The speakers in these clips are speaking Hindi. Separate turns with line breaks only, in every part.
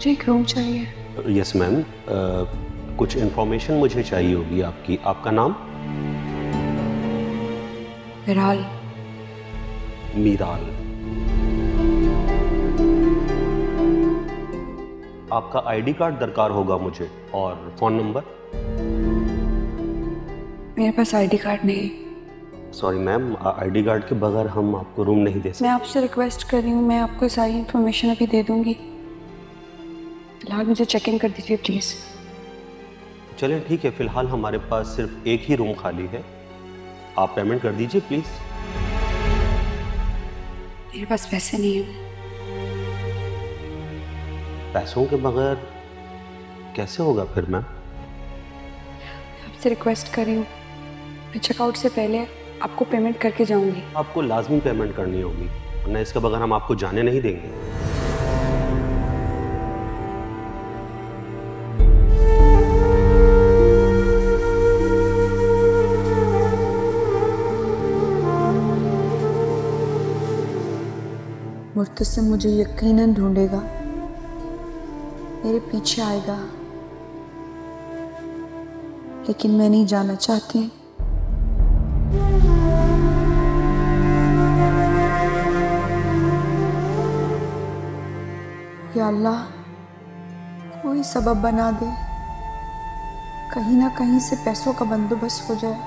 मुझे एक रूम चाहिए।
यस मैम, कुछ इन्फॉर्मेशन मुझे चाहिए होगी आपकी। आपका नाम?
विराल।
मीराल। आपका आईडी कार्ड दरकार होगा मुझे, और फोन नंबर।
मेरे पास आईडी कार्ड नहीं है।
सॉरी मैम, आईडी कार्ड के बगैर हम आपको रूम नहीं दे सकते।
मैं आपसे रिक्वेस्ट कर रही हूँ, मैं आपको सारी इन्फॉर्मेशन अभी दे दूंगी। फिलहाल मुझे चेक इन कर दीजिए प्लीज।
चलें ठीक है, फिलहाल हमारे पास सिर्फ एक ही रूम खाली है, आप पेमेंट कर दीजिए प्लीज।
मेरे पास पैसे नहीं है।
पैसों के बगैर कैसे होगा फिर मैम?
आपसे रिक्वेस्ट कर रही हूँ, मैं चेकआउट से पहले आपको पेमेंट करके जाऊंगी।
आपको लाजमी पेमेंट करनी होगी, वरना इसके बगैर हम आपको जाने नहीं देंगे।
मुर्तसिम मुझे यकीनन ढूंढेगा, मेरे पीछे आएगा, लेकिन मैं नहीं जाना चाहती। या अल्लाह, कोई सबब बना दे, कहीं ना कहीं से पैसों का बंदोबस्त हो जाए,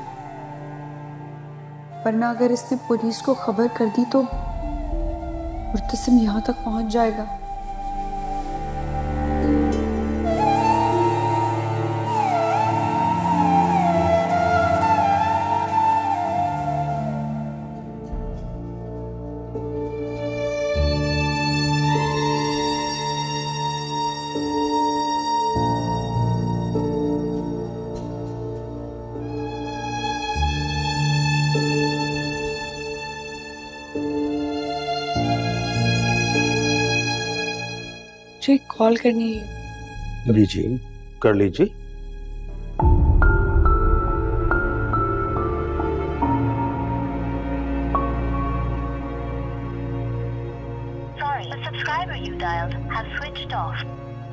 वरना अगर इसने पुलिस को खबर कर दी तो मुर्तसिम यहाँ तक पहुँच जाएगा। मुझे कॉल करनी है।
लीजिए, कर लीजिए।
Sorry, the subscriber you dialed has switched off.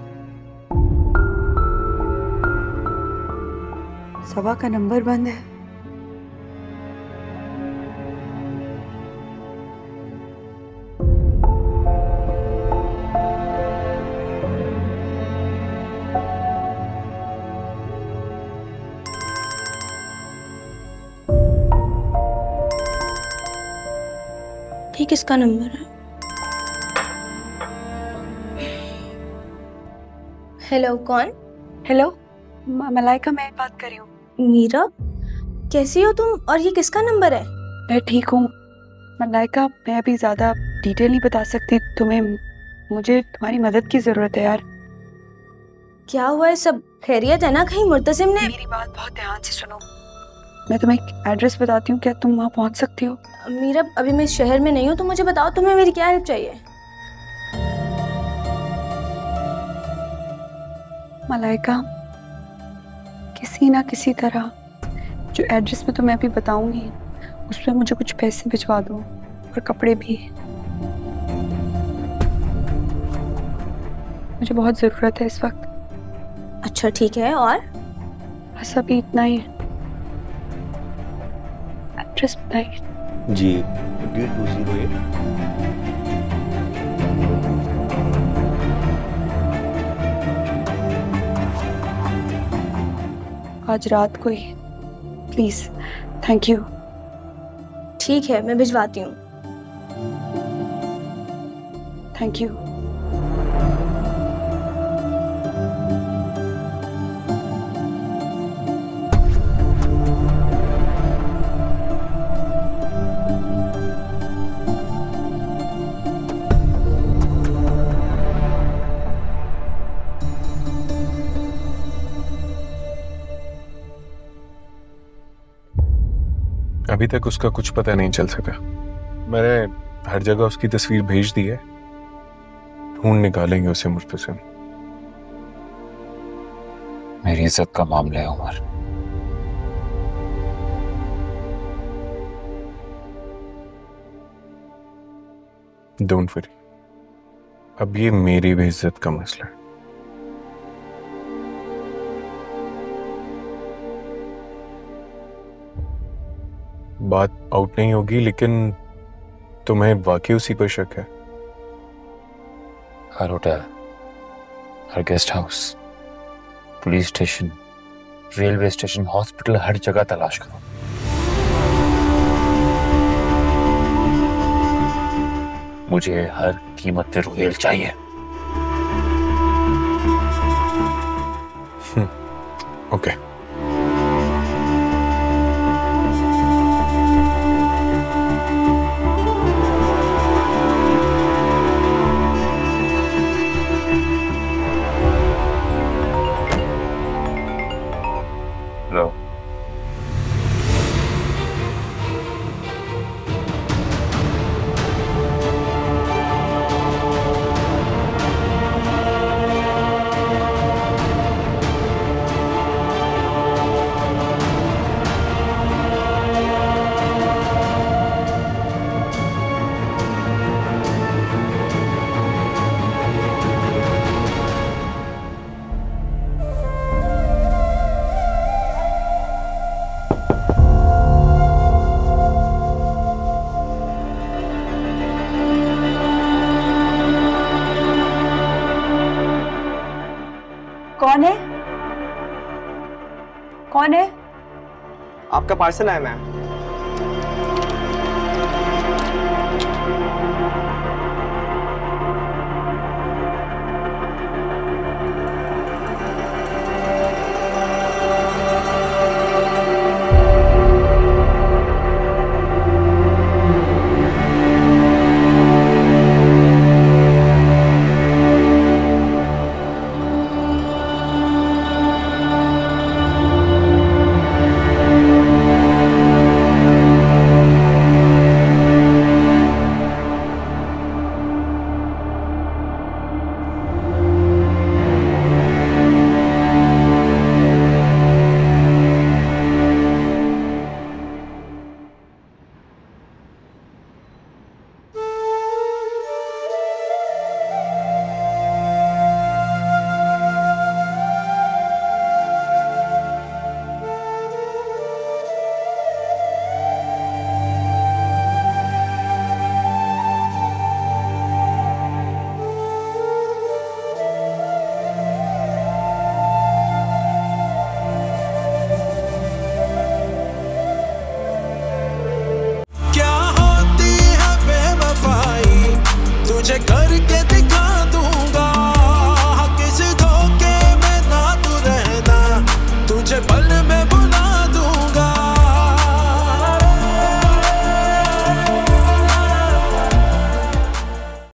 सबा का नंबर बंद है।
ये किसका नंबर है? हेलो, कौन?
हेलो, मलाइका मैं बात कर रही हूँ।
मीरा, कैसी हो तुम? और ये किसका नंबर है?
मैं ठीक हूँ मलाइका, मैं अभी ज़्यादा डिटेल नहीं बता सकती तुम्हें, मुझे तुम्हारी मदद की ज़रूरत है यार।
क्या हुआ है? सब खैरियत है ना? कहीं मुर्तसिम ने...
मेरी बात बहुत ध्यान से सुनो, मैं तुम्हें एक एड्रेस बताती हूँ, क्या तुम वहाँ पहुँच सकती हो?
मीरा, अभी मैं इस शहर में नहीं हूँ, तो मुझे बताओ तुम्हें मेरी क्या हेल्प चाहिए?
मलाइका, किसी ना किसी तरह जो एड्रेस मैं तुम्हें अभी बताऊंगी उस पर मुझे कुछ पैसे भिजवा दो, और कपड़े भी। मुझे बहुत ज़रूरत है इस वक्त।
अच्छा ठीक है, और?
बस अभी इतना ही है। एड्रेस बताइए।
जी, D208।
आज रात को ही प्लीज। Thank you.
ठीक है, मैं भिजवाती हूँ।
Thank you.
अभी तक उसका कुछ पता नहीं चल सका। मैंने हर जगह उसकी तस्वीर भेज दी है, ढूंढ निकालेंगे उसे मुर्तसिम।
मेरी इज्जत का मामला है उमर।
डोंट वरी, अब ये मेरी भी इज्जत का मसला है। बात आउट नहीं होगी, लेकिन तुम्हें वाकई उसी पर शक है?
हर होटल, हर guest house, police station, railway station, hospital, हर जगह तलाश करो। मुझे हर कीमत पे रुहेल चाहिए।
ओके।
हेलो।
कौन है? कौन है?
आपका पार्सल आया मैम।